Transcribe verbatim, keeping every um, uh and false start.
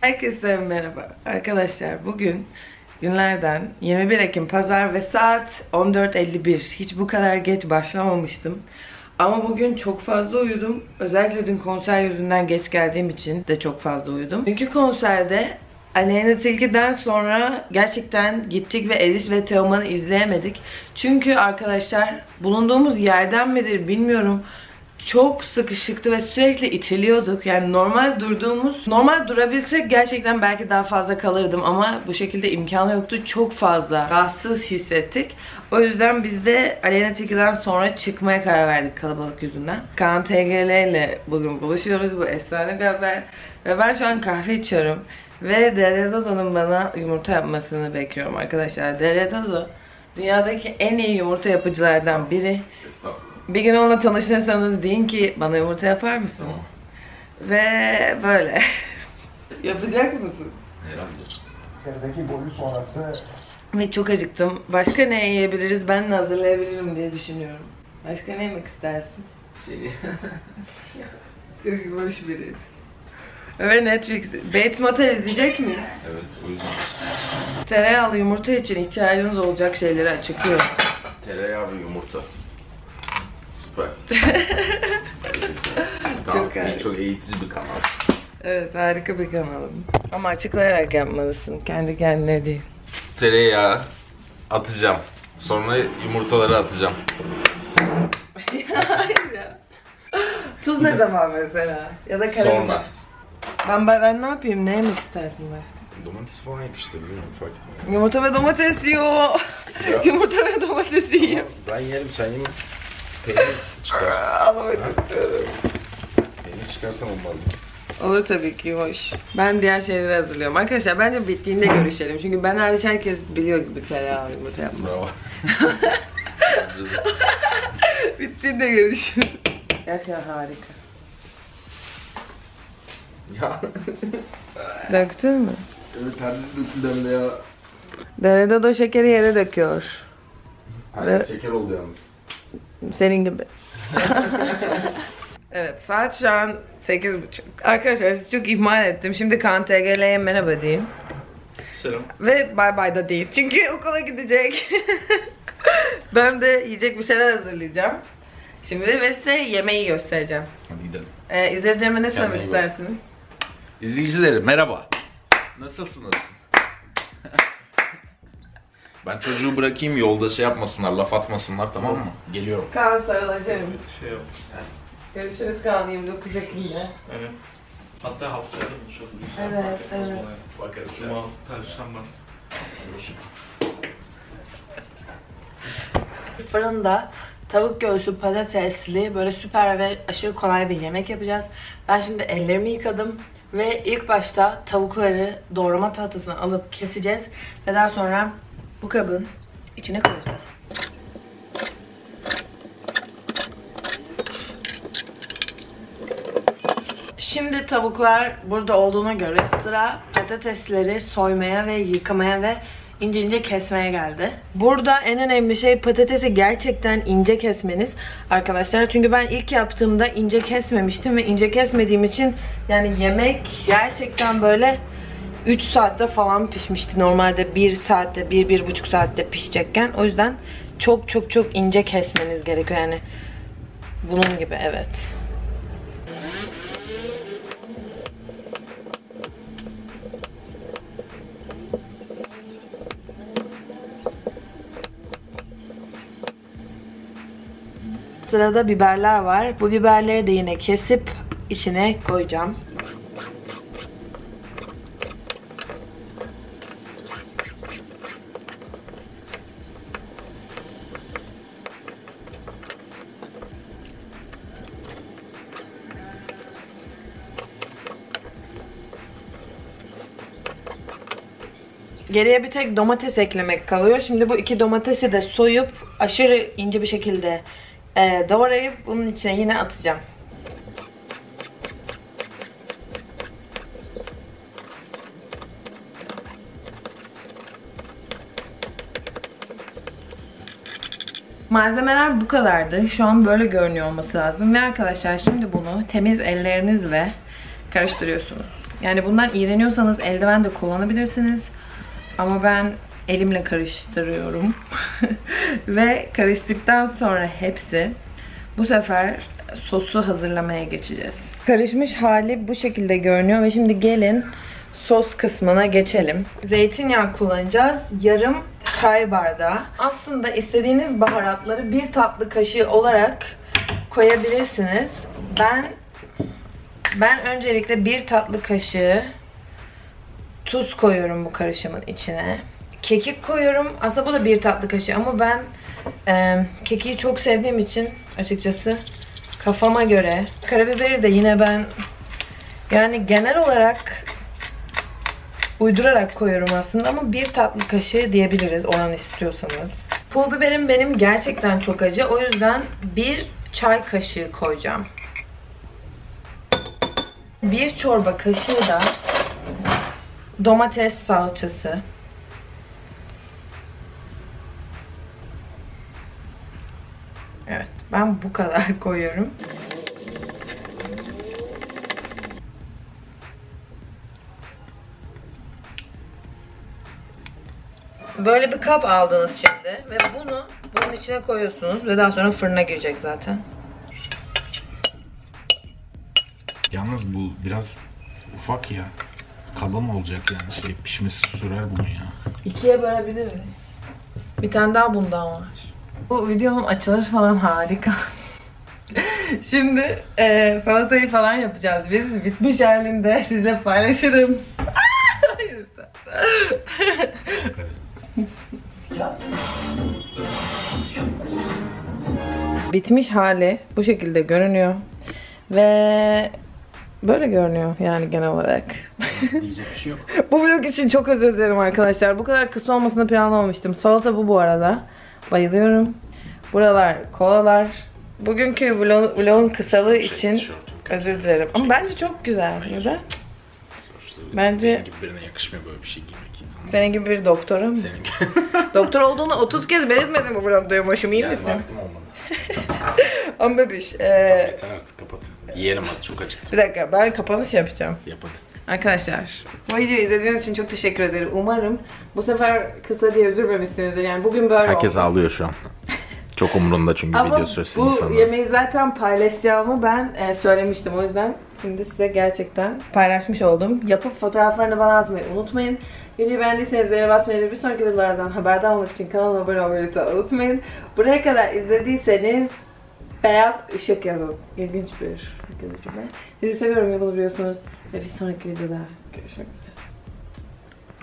Herkese merhaba. Arkadaşlar bugün günlerden yirmi bir Ekim Pazar ve saat on dört elli bir. Hiç bu kadar geç başlamamıştım. Ama bugün çok fazla uyudum. Özellikle dün konser yüzünden geç geldiğim için de çok fazla uyudum. Dünkü konserde Aleyna Tilki'den sonra gerçekten gittik ve Elis ve Teoman'ı izleyemedik. Çünkü arkadaşlar bulunduğumuz yerden midir bilmiyorum, çok sıkışıktı ve sürekli itiliyorduk. Yani normal durduğumuz, normal durabilsek gerçekten belki daha fazla kalırdım ama bu şekilde imkanı yoktu. Çok fazla rahatsız hissettik. O yüzden biz de Aleyna Tilki'den sonra çıkmaya karar verdik kalabalık yüzünden. Kaan T G L ile bugün buluşuyoruz. Bu efsane bir haber. Ve ben şu an kahve içiyorum. Ve Deredodo'nun bana yumurta yapmasını bekliyorum arkadaşlar. Deredodo dünyadaki en iyi yumurta yapıcılardan biri. Bir gün onunla tanışırsanız deyin ki bana yumurta yapar mısın? Tamam. Ve böyle. Yapacak mısın? Herhalde. Yerdeki boyu sonrası. Ve çok acıktım. Başka ne yiyebiliriz? Ben de hazırlayabilirim diye düşünüyorum. Başka ne yemek istersin? Seni. Çok boş biri. Ve Netflix. Bates Motel izleyecek miyiz? Evet, o yüzden. Tereyağlı yumurta için ihtiyacınız olacak şeyleri açıklıyorum. Tereyağı ve yumurta. Süper. Çok Tamam, harika. çok eğitici bir kanal. Evet, harika bir kanalım. Ama açıklayarak yapmalısın. Kendi kendine değil. Tereyağı atacağım. Sonra yumurtaları atacağım. Hayır ya. Tuz ne zaman mesela? Ya da karabiber. Sonra. Ben, ben, ben ne yapayım? Ne yemek istersin başka? Domates falan yap işte, bilmiyorum, fark etmez. Yumurta ve domates yiyor. Yumurta ve domates yiyor. Ben yerim, sen yeme. Peynir çıkar. Ağlamak istiyorum. Peynir çıkarsan olmaz mı? Olur tabii ki, hoş. Ben diğer şeyleri hazırlıyorum. Arkadaşlar bence bittiğinde görüşelim. Çünkü ben hariç herkes biliyor gibi tereyağı yumurta yapmayı. Bravo. Bittiğinde görüşürüz. Gerçekten harika. Ya. Döktün mü? Evet, her dökülen de ya. Deredodo şekeri yere döküyor. Her şeker oldu yalnız. Senin gibi. Evet, saat şu an sekiz buçuk. Arkadaşlar sizi çok ihmal ettim. Şimdi Kaan T G L'ye merhaba deyin. Selam. Ve bay bay da deyin. Çünkü okula gidecek. Ben de yiyecek bir şeyler hazırlayacağım. Şimdi ve size yemeği göstereceğim. Hadi gidelim. Ee, izleyicilerime ne söylemek Kendine iyi bak. istersiniz? İzleyicileri merhaba. Nasılsınız? Ben çocuğu bırakayım, yolda şey yapmasınlar, laf atmasınlar, tamam mı? Geliyorum. Kaan sarılacağım. Şey yok. Görüşürüz Kaan yirmi dokuz Ekim'de. Evet. Hatta haftaya da buluşabiliriz. Evet, evet. Bakarız. Cuma, Perşembe. Fırında tavuk göğsü patatesli böyle süper ve aşırı kolay bir yemek yapacağız. Ben şimdi ellerimi yıkadım ve ilk başta tavukları doğrama tahtasına alıp keseceğiz ve daha sonra bu kabın içine koyacağız. Şimdi tavuklar burada olduğuna göre sıra patatesleri soymaya ve yıkamaya ve ince ince kesmeye geldi. Burada en önemli şey patatesi gerçekten ince kesmeniz arkadaşlar. Çünkü ben ilk yaptığımda ince kesmemiştim ve ince kesmediğim için yani yemek gerçekten böyle üç saatte falan pişmişti. Normalde bir saatte, bir bir buçuk saatte pişecekken. O yüzden çok çok çok ince kesmeniz gerekiyor yani. Bunun gibi, evet. Sırada biberler var. Bu biberleri de yine kesip içine koyacağım. Geriye bir tek domates eklemek kalıyor. Şimdi bu iki domatesi de soyup aşırı ince bir şekilde e, doğrayıp bunun içine yine atacağım. Malzemeler bu kadardı. Şu an böyle görünüyor olması lazım. Ve arkadaşlar şimdi bunu temiz ellerinizle karıştırıyorsunuz. Yani bundan iğreniyorsanız eldiven de kullanabilirsiniz. Ama ben elimle karıştırıyorum. Ve karıştıktan sonra hepsi, bu sefer sosu hazırlamaya geçeceğiz. Karışmış hali bu şekilde görünüyor ve şimdi gelin sos kısmına geçelim. Zeytinyağı kullanacağız. Yarım çay bardağı. Aslında istediğiniz baharatları bir tatlı kaşığı olarak koyabilirsiniz. Ben ben öncelikle bir tatlı kaşığı tuz koyuyorum bu karışımın içine. Kekik koyuyorum. Aslında bu da bir tatlı kaşığı ama ben e, kekiği çok sevdiğim için açıkçası kafama göre. Karabiberi de yine ben yani genel olarak uydurarak koyuyorum aslında ama bir tatlı kaşığı diyebiliriz oran istiyorsanız. Pul biberim benim gerçekten çok acı. O yüzden bir çay kaşığı koyacağım. Bir çorba kaşığı da domates salçası. Evet, ben bu kadar koyuyorum. Böyle bir kap aldınız şimdi ve bunu bunun içine koyuyorsunuz ve daha sonra fırına girecek zaten. Yalnız bu biraz ufak ya. Kalın olacak yani şey pişmesi sürer bunu ya. İkiye bölebiliriz. Bir tane daha bundan var. Bu videonun açılışı falan harika. Şimdi e, salatayı falan yapacağız. Biz bitmiş halinde sizle paylaşırım. Hayır. Bitmiş hali bu şekilde görünüyor. Ve böyle görünüyor yani genel olarak. Diyecek bir şey yok. Bu vlog için çok özür dilerim arkadaşlar. Bu kadar kısa olmasını planlamamıştım. Salata bu bu arada. Bayılıyorum. Buralar kolalar. Bugünkü vlog, vlogun kısalığı için özür dilerim. Ama bence çok güzel. Neden? Bence Senin gibi birine yakışmıyor böyle bir şey giymek. senin gibi bir doktora mı? Senin gibi. Doktor olduğunu otuz kez belirtmedim bu vlogda Yumoş'um, iyi Yani misin? vaktim olmadı. Ama bebiş. E... Yeter artık kapat. Yiyelim hadi çok acıktım. Bir dakika, ben kapanış yapacağım. Yap hadi. Arkadaşlar, bu videoyu izlediğiniz için çok teşekkür ederim. Umarım bu sefer kısa diye üzülmemişsinizdir. Yani bugün böyle Herkes oldu. ağlıyor şu an. Çok umurunda çünkü Ama video süresi bu insanlar. yemeği zaten paylaşacağımı ben e, söylemiştim. O yüzden şimdi size gerçekten paylaşmış oldum. Yapıp fotoğraflarını bana atmayı unutmayın. Videoyu beğendiyseniz beğeni basmayı ve bir sonraki videolardan haberdar olmak için kanalıma abone olmayı lütfen unutmayın. Buraya kadar izlediyseniz beyaz ışık yazın. İlginç bir cümle. Sizi seviyorum, yolu biliyorsunuz. Ve bir sonraki videoda görüşmek üzere.